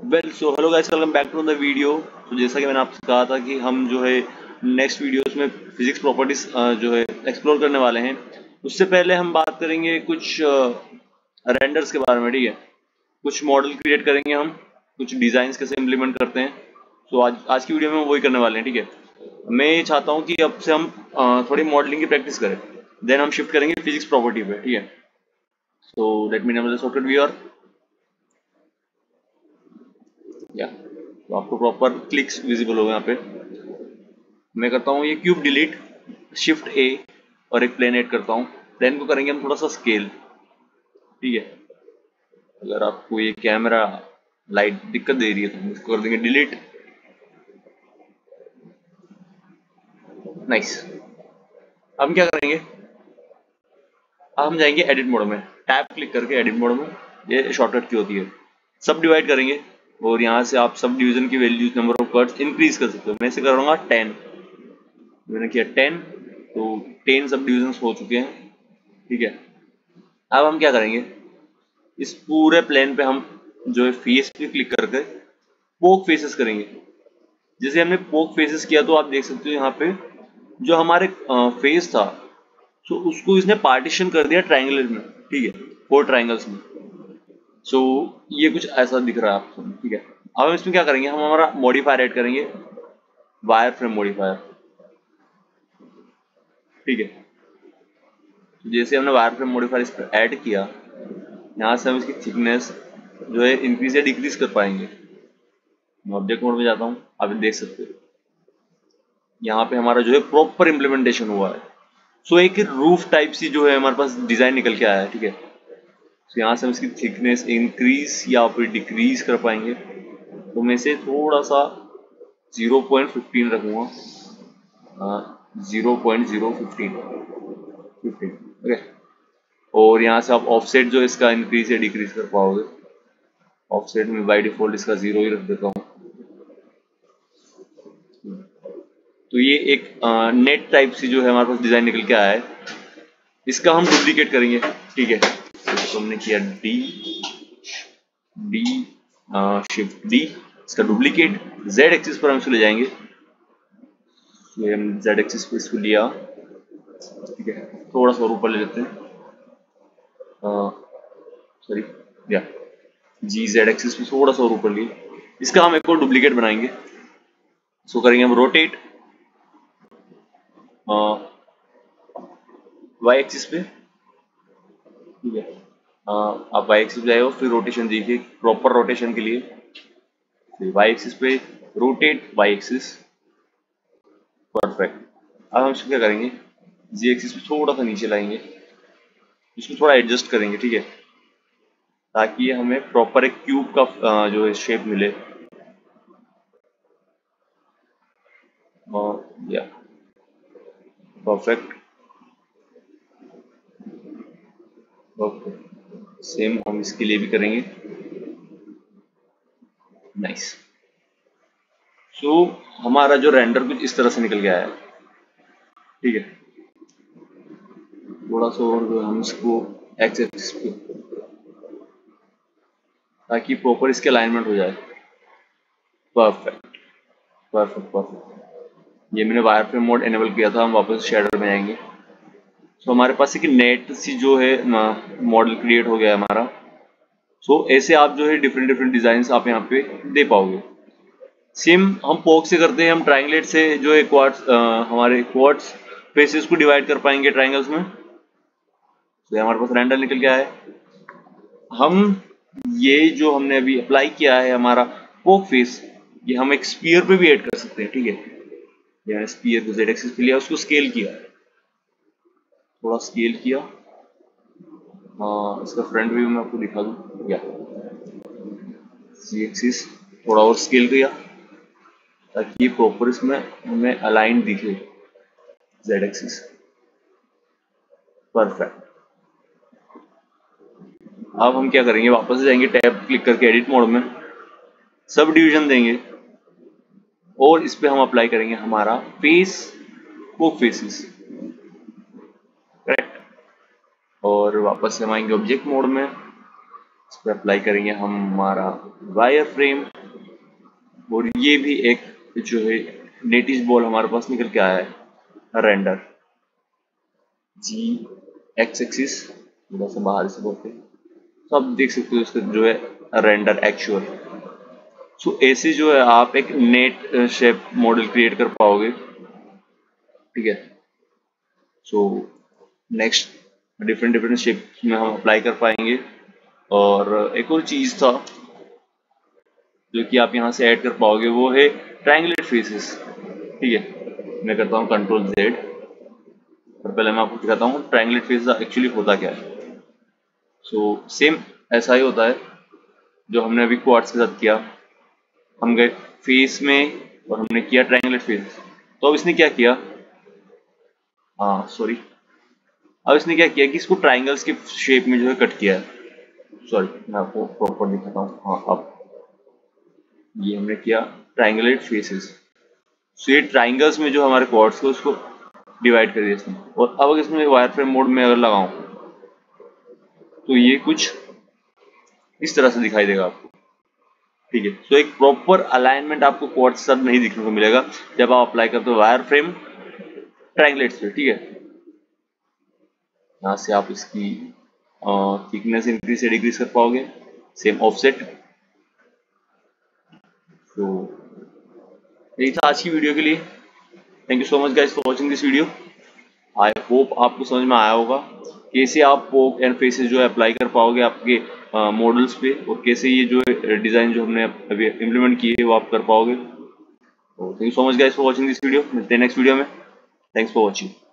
Well so hello guys, welcome back to the video. तो जैसा कि मैंने आपसे कहा था कि हम जो है नेक्स्ट वीडियोस में फिजिक्स प्रॉपर्टीज जो है एक्सप्लोर करने वाले हैं। उससे पहले हम बात करेंगे कुछ रेंडर्स के बारे में, ठीक है। कुछ मॉडल क्रिएट करेंगे हम, कुछ डिजाइंस कैसे इम्प्लीमेंट करते हैं। तो आज की वीडियो में हम वही करने वाले हैं, ठीक है। मैं ये चाहता हूँ कि अब से हम थोड़ी मॉडलिंग की प्रैक्टिस करें, देन हम शिफ्ट करेंगे फिजिक्स प्रॉपर्टी पे, ठीक है। So let me name the software viewer या तो आपको प्रॉपर क्लिक्स विजिबल होगा यहाँ पे। मैं करता हूँ ये क्यूब डिलीट, शिफ्ट ए और एक प्लेन ऐड करता हूँ। प्लेन को करेंगे हम थोड़ा सा स्केल, ठीक है। अगर आपको ये कैमरा लाइट दिक्कत दे रही है तो हम इसको कर देंगे डिलीट। नाइस। अब हम क्या करेंगे, अब हम जाएंगे एडिट मोड में, टैब क्लिक करके एडिट मोड में, ये शॉर्टकट की होती है। सब डिवाइड करेंगे और यहाँ से आप सब डिवीजन की values, number of curves increase कर सकते हो। मैं इसे करूँगा 10, मैंने किया 10, तो 10 सब डिविजन हो चुके हैं, ठीक है। अब हम क्या करेंगे, इस पूरे प्लेन पे हम जो है फेस पे क्लिक करके पोक फेसेस करेंगे। जैसे हमने पोक फेसेस किया तो आप देख सकते हो यहाँ पे जो हमारे फेस था, तो उसको इसने पार्टीशन कर दिया ट्राइंगुलर में, ठीक है, 4 ट्राइंगल्स में। सो ये कुछ ऐसा दिख रहा है आपको, ठीक है। अब हम इसमें क्या करेंगे, हम हमारा मॉडिफायर ऐड करेंगे, वायर फ्रेम मॉडिफायर, ठीक है। तो जैसे हमने वायर फ्रेम मॉडिफायर इस पर ऐड किया, यहाँ से हम इसकी थिकनेस जो है इंक्रीज या डिक्रीज कर पाएंगे। मैं ऑब्जेक्ट मोड में जाता हूँ, आप देख सकते हो यहाँ पे हमारा जो है प्रॉपर इम्प्लीमेंटेशन हुआ है। सो एक रूफ टाइप सी जो है हमारे पास डिजाइन निकल के आया है, ठीक है। तो यहाँ से हम इसकी थिकनेस इंक्रीज या फिर डिक्रीज कर पाएंगे। तो मैं इसे थोड़ा सा 0.15 रखूंगा, 0.015 ओके। और यहाँ से आप ऑफसेट जो इसका इंक्रीज या डिक्रीज कर पाओगे। ऑफसेट में बाय डिफॉल्ट इसका 0 ही रख देता हूँ। तो ये एक नेट टाइप सी जो है हमारे पास डिजाइन निकल के आया है। इसका हम डुप्लीकेट करेंगे, ठीक है। तो हमने किया डी डी शिफ्ट डी, इसका डुप्लीकेट जेड एक्सिस पर हम इसको ले जाएंगे। ये हम जेड एक्सिस पर इसको लिया, ठीक है। थोड़ा सा ऊपर ले लेते हैं, सॉरी या जी जेड एक्सिस पे थोड़ा सा ऊपर लिए। इसका हम एक और डुप्लीकेट बनाएंगे। इसको करेंगे हम रोटेट वाई एक्सिस पे, ठीक है। आप वाई एक्सिस पे जाए फिर रोटेशन दीजिए प्रॉपर रोटेशन के लिए, वाई एक्सिस पे रोटेट वाई एक्सिस, परफेक्ट। अब हम इसको क्या करेंगे, जी एक्सिस पे थोड़ा सा नीचे लाएंगे, इसको थोड़ा एडजस्ट करेंगे, ठीक है, ताकि हमें प्रॉपर एक क्यूब का जो है शेप मिले। या परफेक्ट, ओके। सेम हम इसके लिए भी करेंगे। नाइस। सो हमारा जो रेंडर कुछ इस तरह से निकल गया है, ठीक है। थोड़ा सा और जो हम इसको एक्स एक्सिस पे, ताकि प्रॉपर इसके अलाइनमेंट हो जाए। Perfect perfect perfect. ये मैंने वायर फ्रेम मोड एनेबल किया था, हम वापस शेडर में आएंगे। सो हमारे पास एक नेट सी जो है मॉडल क्रिएट हो गया है हमारा। सो ऐसे आप जो है डिफरेंट डिफरेंट डिजाइन आप यहाँ पे दे पाओगे। सेम हम पोक से करते हैं, हम ट्राइंगलेट से जो है क्वाड्स हमारे क्वाड्स फेसेस को डिवाइड कर पाएंगे ट्राइंगल्स में। तो हमारे पास रेंडर निकल गया है। हम ये जो हमने अभी अप्लाई किया है हमारा पोक फेस, ये हम एक स्पीयर पे भी ऐड कर सकते हैं, ठीक है। यहाँ स्पीयर को जेड एक्सिस पे लिया, उसको स्केल किया, थोड़ा स्केल किया। हाँ, इसका फ्रंट व्यू मैं आपको दिखा दूं, या जी एक्सिस थोड़ा और स्केल किया ताकि ये प्रॉपर इसमें हमें अलाइन दिखे, जेड एक्सिस, परफेक्ट। अब हम क्या करेंगे, वापस जाएंगे टैब क्लिक करके एडिट मोड में, सब डिवीजन देंगे और इस पे हम अप्लाई करेंगे हमारा फेस पोक फेसेस, करेक्ट। और वापस से हम आएंगे ऑब्जेक्ट मोड में, इस पर अप्लाई करेंगे हम हमारा वायर फ्रेम, और ये भी एक जो है नेटिव बॉल हमारे पास निकल के आया है रेंडर जी एक्स एक्सिस, थोड़ा सा बाहर से बोलते हैं, तो आप देख सकते हो इसका जो है रेंडर एक्चुअल। सो ऐसे जो है आप एक नेट शेप मॉडल क्रिएट कर पाओगे, ठीक है। So next different different shape में हम अप्लाई कर पाएंगे। और एक और चीज था जो कि आप यहाँ से ऐड कर पाओगे, वो है ट्रायंगुलेट फेसेस, ठीक है। मैं करता हूँ कंट्रोल जेड, और पहले मैं आपको दिखाता हूँ ट्रायंगुलेट फेसेस एक्चुअली होता क्या है। सो सेम ऐसा ही होता है जो हमने अभी क्वाड्स के साथ किया। हम गए फेस में और हमने किया ट्रायंगुलेट फेस। तो अब इसने क्या किया, हाँ सॉरी, अब इसने क्या किया कि इसको ट्रायंगल्स के शेप में जो है कट किया है। सॉरी, मैं आपको प्रॉपर दिखाता हूँ। हाँ, अब ये हमने किया ट्रायंगुलेट फेसेस। सो ये ट्रायंगल्स में जो हमारे क्वाड्स थे उसको डिवाइड कर दिया इसने। और अब अगर इसमें वायर फ्रेम मोड में अगर लगाऊं तो ये कुछ इस तरह से दिखाई देगा आपको, ठीक है। सो एक प्रॉपर अलाइनमेंट आपको क्वाड्स के साथ नहीं दिखने को मिलेगा जब आप अप्लाई करते हो वायर फ्रेम ट्रायंगलेट्स पे, ठीक है। यहाँ से आप इसकी थिकनेस इंक्रीज से डिक्रीज कर पाओगे, सेम ऑफसेट। तो यही था आज की वीडियो के लिए। Thank you so much guys for watching this video. I hope आपको समझ में आया होगा कैसे आप पोक एंड फेसेस जो है अप्लाई कर पाओगे आपके मॉडल्स पे, और कैसे ये जो डिज़ाइन जो हमने अभी इम्प्लीमेंट की है वो आप कर पाओगे। तो thank you so much guys for watching this video. मिलते हैं नेक्स्ट वीडियो में। Thanks for watching.